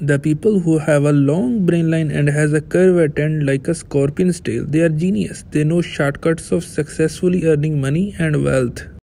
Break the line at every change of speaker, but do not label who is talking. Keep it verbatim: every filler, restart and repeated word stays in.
The people who have a long brain line and has a curve at end like a scorpion's tail, they are genius. They know shortcuts of successfully earning money and wealth.